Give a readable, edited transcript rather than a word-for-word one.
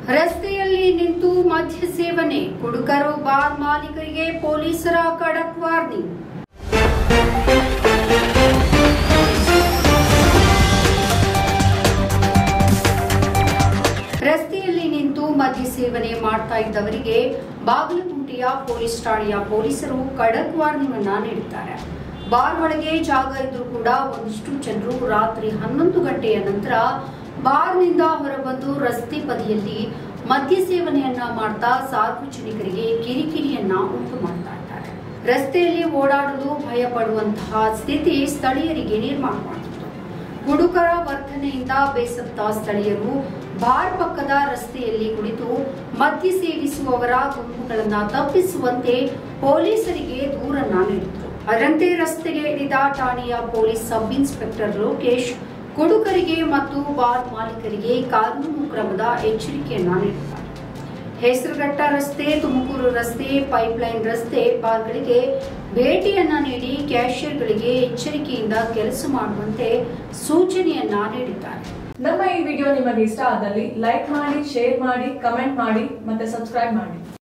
ರಸ್ತೆಯಲ್ಲಿ ನಿಂತು ಮದ್ಯ ಸೇವನೆ, ಕುಡುಕರು ಬಾರ್ ಮಾಲೀಕರಿಗೆ ಪೊಲೀಸರ ಖಡಕ್ ವಾರ್ನಿಂಗ್. ರಸ್ತೆಯಲ್ಲಿ ನಿಂತು ಮದ್ಯ ಸೇವನೆ ಮಾಡ್ತಾ ಇದ್ದವರಿಗೆ ಬಾಗಲಕೋಟೆಯ ಪೊಲೀಸ್ ಠಾಣೆಯ ಪೊಲೀಸರು ಖಡಕ್ ವಾರ್ನಿಂಗ್ ಅನ್ನ ನೀಡಿದ್ದಾರೆ. ಬಾರ್ ಒಳಗೆ ಜಾಗ ಇದ್ರೂ ಕೂಡ ಒಂದಿಷ್ಟು ಜನರು ರಾತ್ರಿ 11 ಗಂಟೆಯ ನಂತರ ಬಾರ್ನಿಂದ ಹೊರಬಂದು ರಸ್ತೆ ಬದಿಯಲ್ಲಿ ಮದ್ಯ ಸೇವನೆಯನ್ನ ಮಾಡ್ತಾ ಸಾರ್ವಜನಿಕರಿಗೆ ಕಿರಿಕಿರಿಯನ್ನ ಉಂಟು ಮಾಡ್ತಾ ಇದ್ದಾರೆ. ರಸ್ತೆಯಲ್ಲಿ ಓಡಾಡಲು ಭಯ ಪಡುವಂತಹ ಸ್ಥಿತಿ ಸ್ಥಳೀಯರಿಗೆ ನಿರ್ಮಾಣವಾಗಿತ್ತು. ಕುಡುಕರ ವರ್ತನೆಯಿಂದ ಬೇಸತ್ತ ಸ್ಥಳೀಯರು ಬಾರ್ ಪಕ್ಕದ ರಸ್ತೆಯಲ್ಲಿ ಕುಳಿತು ಮದ್ಯ ಸೇವಿಸುವವರ ಗುಂಪುಗಳನ್ನ ತಪ್ಪಿಸುವಂತೆ ಪೊಲೀಸರಿಗೆ ದೂರನ್ನ ನೀಡಿದರು. ಅದರಂತೆ ರಸ್ತೆಗೆ ಇಳಿದ ಠಾಣೆಯ ಪೊಲೀಸ್ ಸಬ್ ಇನ್ಸ್ಪೆಕ್ಟರ್ ಲೋಕೇಶ್ ಕುಡುಕರಿಗೆ ಮತ್ತು ಬಾರ್ ಮಾಲೀಕರಿಗೆ ಕಾನೂನು ಕ್ರಮದ ಎಚ್ಚರಿಕೆಯನ್ನ ನೀಡಿದ್ದಾರೆ. ಹೆಸರುಘಟ್ಟ ರಸ್ತೆ, ತುಮಕೂರು ರಸ್ತೆ, ಪೈಪ್ಲೈನ್ ರಸ್ತೆ ಬಾರ್ಗಳಿಗೆ ಭೇಟಿಯನ್ನ ನೀಡಿ ಕ್ಯಾಷಿಯರ್ಗಳಿಗೆ ಎಚ್ಚರಿಕೆಯಿಂದ ಕೆಲಸ ಮಾಡುವಂತೆ ಸೂಚನೆಯನ್ನ ನೀಡಿದ್ದಾರೆ. ನಮ್ಮ ಈ ವಿಡಿಯೋ ನಿಮಗೆ ಇಷ್ಟ ಆದಲ್ಲಿ ಲೈಕ್ ಮಾಡಿ, ಶೇರ್ ಮಾಡಿ, ಕಮೆಂಟ್ ಮಾಡಿ ಮತ್ತೆ ಸಬ್ಸ್ಕ್ರೈಬ್ ಮಾಡಿ.